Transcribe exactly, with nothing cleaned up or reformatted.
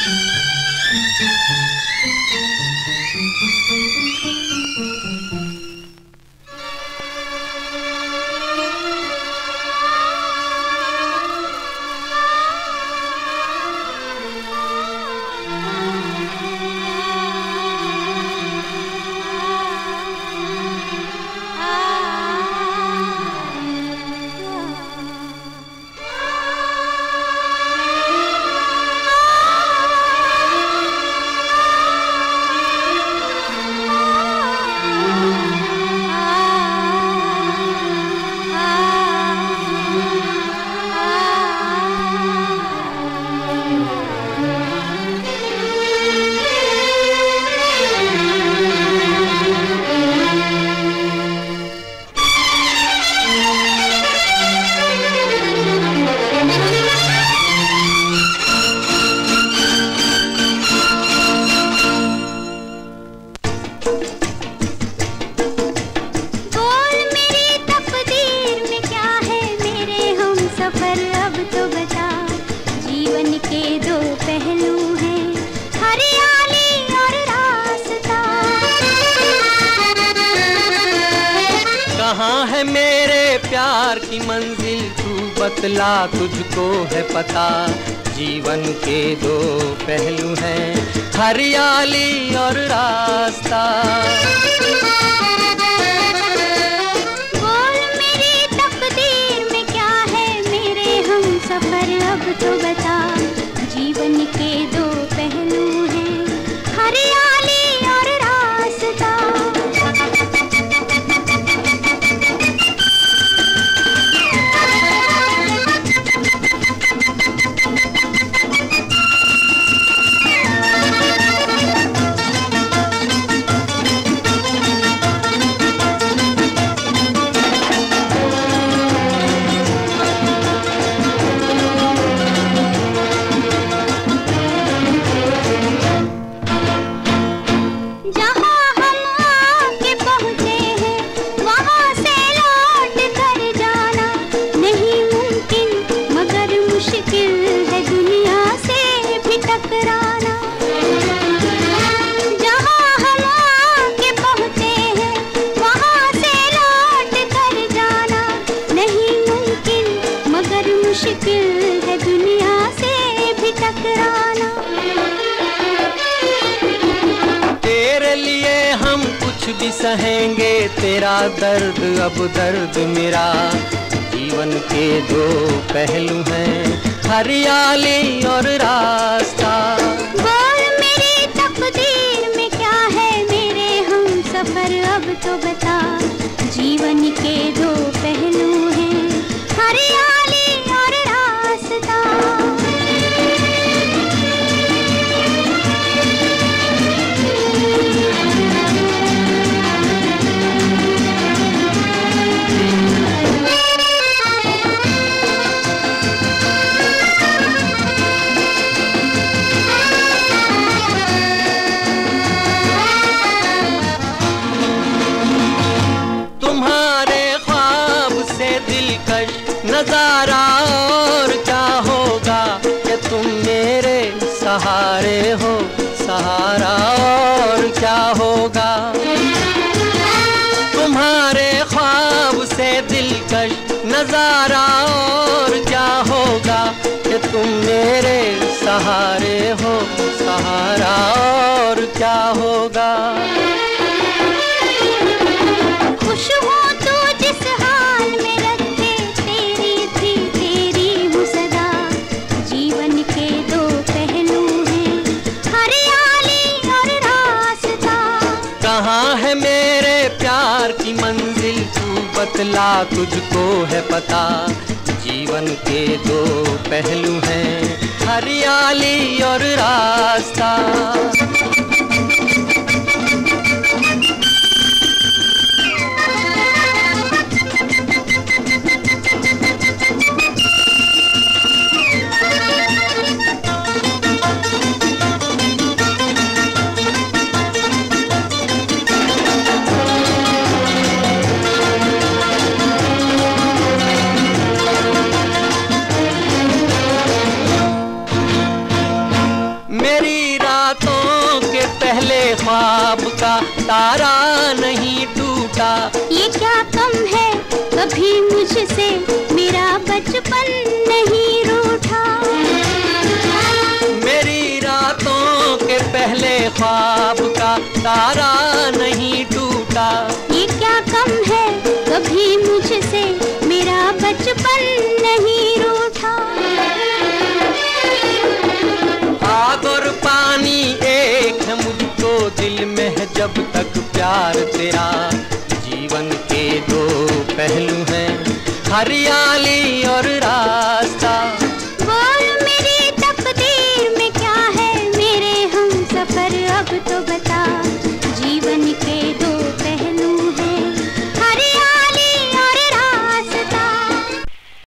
कहाँ है मेरे प्यार की मंजिल तू बतला, तुझको है पता जीवन के दो पहलू हैं, हरियाली और रास्ता। बोल मेरी तकदीर में क्या है मेरे हम सफर, अब तो बता जीवन के दो पहलू हैं, हरियाली और रास्ता। मुश्किल है दुनिया से भी टकराना। तेरे लिए हम कुछ भी सहेंगे, तेरा दर्द अब दर्द मेरा, जीवन के दो पहलू हैं, हरियाली और रास्ता। बोल मेरी तकदीर में क्या है मेरे हम सफर, अब तो बता जीवन के दो पहलू हैं, हरियाली और रास्ता। तुम्हारे ख्वाब से दिलकश नजारा और क्या होगा कि तुम मेरे सहारे हो, सहारा और क्या होगा। तुम्हारे ख्वाब से दिलकश नजारा और क्या होगा कि तुम मेरे सहारे हो, सहारा और क्या होगा। खुश हो तू जिस हाल में रखे, तेरी थी तेरी हूँ सदा, जीवन के दो पहलू हैं, हरियाली और रास्ता। कहाँ है मेरे प्यार की मंजिल तू बतला, तुझको है पता जीवन के दो पहलू हैं, हरियाली और रास्ता। मेरी तारा नहीं टूटा। ये क्या कम है कभी मुझसे मेरा बचपन नहीं रूठा। मेरी रातों के पहले ख्वाब का तारा नहीं टूटा। ये क्या कम है कभी मुझसे मेरा बचपन नहीं रूठा। आग और पानी एक है मुझको दिल में है जब तक प्यार तेरा। जीवन के दो पहलू हैं, हरियाली और